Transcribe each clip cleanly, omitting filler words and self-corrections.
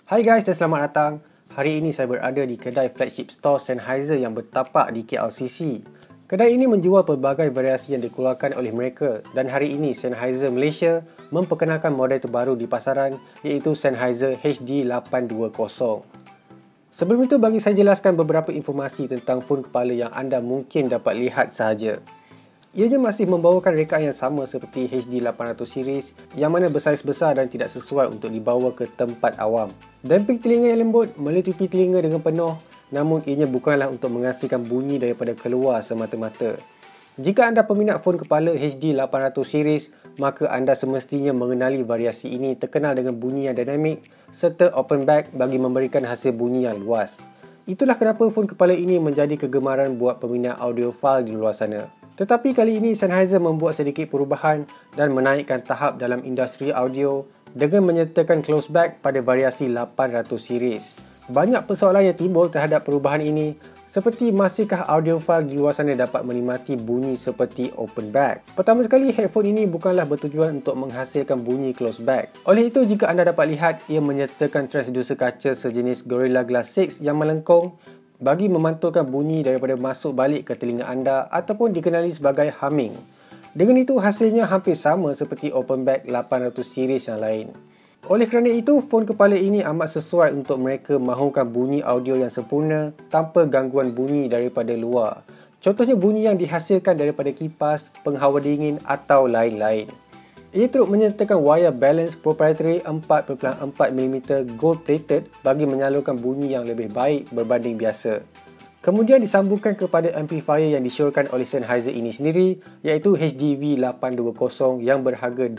Hai guys dan selamat datang. Hari ini saya berada di kedai flagship store Sennheiser yang bertapak di KLCC. Kedai ini menjual pelbagai variasi yang dikeluarkan oleh mereka dan hari ini Sennheiser Malaysia memperkenalkan model terbaru di pasaran iaitu Sennheiser HD820. Sebelum itu bagi saya jelaskan beberapa informasi tentang fon kepala yang anda mungkin dapat lihat sahaja. Ianya masih membawakan rekaan yang sama seperti HD800 series yang mana bersaiz besar dan tidak sesuai untuk dibawa ke tempat awam. Damping telinga yang lembut melitupi telinga dengan penuh, namun ianya bukanlah untuk menghasilkan bunyi daripada keluar semata-mata. Jika anda peminat fon kepala HD800 series, maka anda semestinya mengenali variasi ini terkenal dengan bunyi yang dinamik serta open back bagi memberikan hasil bunyi yang luas. Itulah kenapa fon kepala ini menjadi kegemaran buat peminat audiophile di luar sana. Tetapi kali ini Sennheiser membuat sedikit perubahan dan menaikkan tahap dalam industri audio dengan menyertakan close back pada variasi 800 series. Banyak persoalan yang timbul terhadap perubahan ini seperti masihkah audiophile di luar sana dapat menikmati bunyi seperti open back. Pertama sekali, headphone ini bukanlah bertujuan untuk menghasilkan bunyi close back. Oleh itu, jika anda dapat lihat, ia menyertakan transducer kaca sejenis Gorilla Glass 6 yang melengkung bagi memantulkan bunyi daripada masuk balik ke telinga anda ataupun dikenali sebagai humming. Dengan itu, hasilnya hampir sama seperti open back 800 series yang lain. Oleh kerana itu, fon kepala ini amat sesuai untuk mereka mahukan bunyi audio yang sempurna tanpa gangguan bunyi daripada luar. Contohnya bunyi yang dihasilkan daripada kipas, penghawa dingin atau lain-lain. Ia turut menyertakan wire balance proprietary 4.4mm gold plated bagi menyalurkan bunyi yang lebih baik berbanding biasa. Kemudian disambungkan kepada amplifier yang disyorkan oleh Sennheiser ini sendiri iaitu HDV820 yang berharga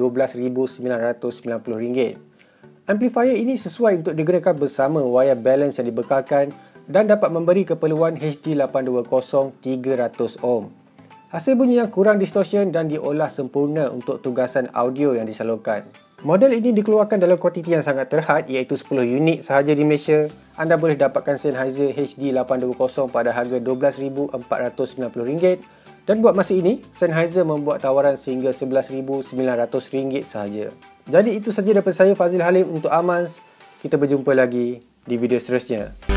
RM12,990. Amplifier ini sesuai untuk digunakan bersama wire balance yang dibekalkan dan dapat memberi keperluan HD820 300 ohm. Hasil bunyi yang kurang distortion dan diolah sempurna untuk tugasan audio yang disalurkan. Model ini dikeluarkan dalam kuantiti yang sangat terhad iaitu 10 unit sahaja di Malaysia. Anda boleh dapatkan Sennheiser HD820 pada harga RM12,490 dan buat masa ini, Sennheiser membuat tawaran sehingga RM11,900 sahaja. Jadi itu saja daripada saya, Fazil Halim untuk Amans. Kita berjumpa lagi di video seterusnya.